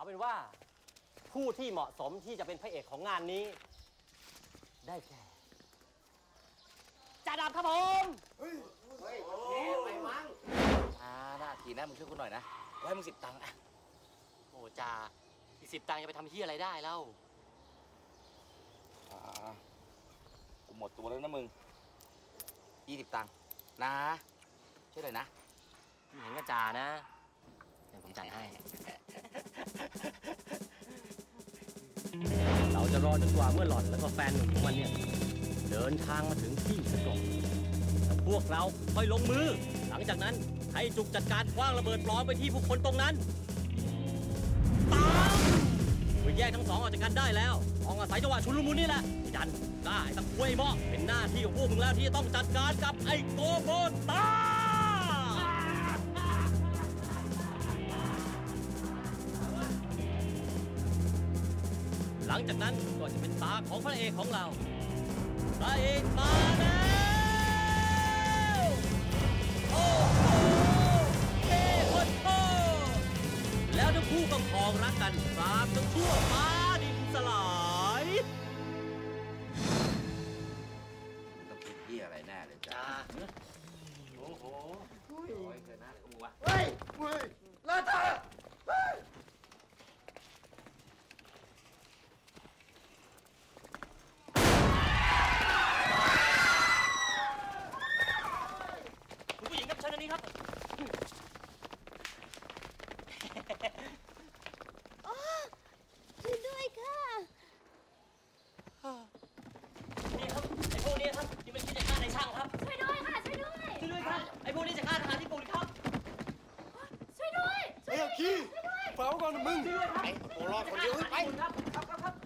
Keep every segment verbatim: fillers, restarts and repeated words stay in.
เป็นว่าผู้ที่เหมาะสมที่จะเป็นพระเอกของงานนี้ได้แก่จ่าดาบครับผมเฮ้ยเฮ้ยไปมั้งอ่าหน้าทีนะมึงช่วยกูหน่อยนะไว้มึงสิบตังค์อะโอ้จ่าอีกสิบตังค์จะไปทำที่อะไรได้เล่าอ่ากูหมดตัวแล้วนะมึงยี่สิบตังค์นะช่วยหน่อยนะเห็นกับจ่านะเดี๋ยวผมจ่ายให้เราจะรอจนกว่าเมื่อหล่อนแล้วก็แฟนหนุ่มของมันเนี่ยเดินทางมาถึงที่สงบแล้วพวกเราค่อยลงมือหลังจากนั้นให้จุกจัดการคว้างระเบิดปลอมไปที่ผู้คนตรงนั้นปังเมื่อแยกทั้งสองออกจากกันได้แล้วต้องอาศัยจังหวะชุลมุนนี่แหละไอ้ดันได้ตะคุยหม้อเป็นหน้าที่ของพวกมึงแล้วที่จะต้องจัดการกับไอ้โกโบตาหลังจากนั้นก็จะเป็นตาของพระเอกของเราพระเอกมาแล้วโอ้โหเท่โคตรโคตรแล้วทั้งคู่ก็ครองรักกันตามจนทั่วฟ้าดินสลายต้องคิดเหี้ยอะไรแน่เลยจ้าโอ้โหโอ้ยเกินหน้าเลยกูวะเฮ้ยเฮ้ยลาตาเฮ้ยคุณผู้หญิงครับเชิญอันนี้ครับอ๋อช่วยด้วยค่ะนี่ครับไอ้พวกนี้ครับที่มันคิดจะฆ่าในช่างครับช่วยด้วยค่ะช่วยด้วยช่วยด้วยครับไอ้พวกนี้จะฆ่าทหารญี่ปุ่นครับช่วยด้วยไอ้ขี้เฝ้าก่อนนะมึงไอ้ตัวรอดคนเดียวไปครับครับครับครับ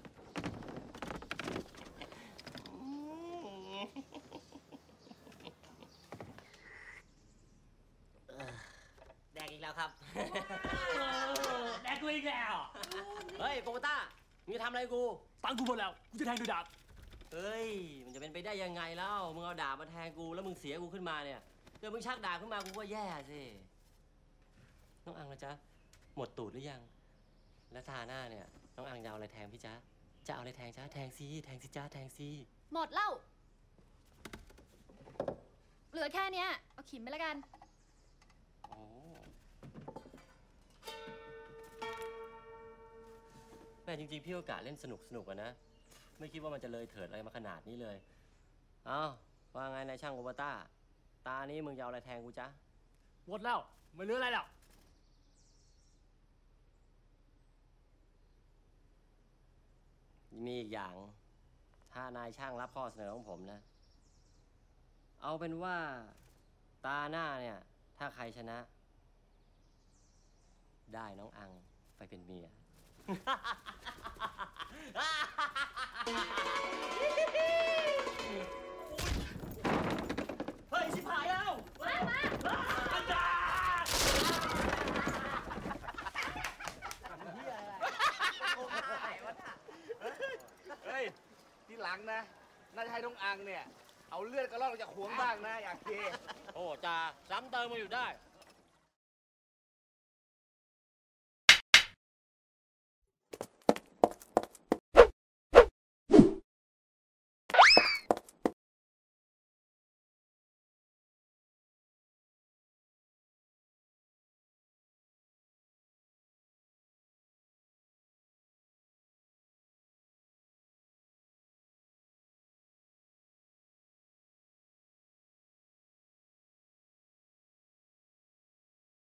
แดกอีกแล้วครับแดกกูอีกแล้วเฮ้ยโกต้ามึงจะทำอะไรกูตังกูหมดแล้วกูจะแทงด้วยดาบเฮ้ยมันจะเป็นไปได้ยังไงเล่ามึงเอาดาบมาแทงกูแล้วมึงเสียกูขึ้นมาเนี่ยเกิดมึงชักดาบขึ้นมากูก็แย่สิน้องอังนะจ๊ะหมดตูดหรือยังแล้วทาหน้าเนี่ยน้องอังจะเอาอะไรแทงพี่จ๊ะจะเอาอะไรแทงจ๊ะแทงซีแทงสิจ๊ะแทงซีหมดแล้วเหลือแค่เนี้ยเอาขิมไปแล้วกันโอ้แม่จริงๆพี่โอกาสเล่นสนุกสนุกอะนะไม่คิดว่ามันจะเลยเถิดอะไรมาขนาดนี้เลยเอ้าว่าไงนายช่างโอเบต้าตานี้มึงจะเอาอะไรแทงกูจ๊ะหมดแล้วไม่เหลืออะไรแล้วมีอีกอย่างถ้านายช่างรับข้อเสนอของผมนะเอาเป็นว่าตาหน้าเนี่ยถ้าใครชนะได้น้องอังไปเป็นเมียเฮ้ยชิบหายแล้วมามาอันดาเฮ้ยที่หลังนะน่าจะให้น้องอังเนี่ยเอาเลือดกระรอกจากขวงบ้างนะอยากเทโอ้จ่าซ้ำเติมมาอยู่ได้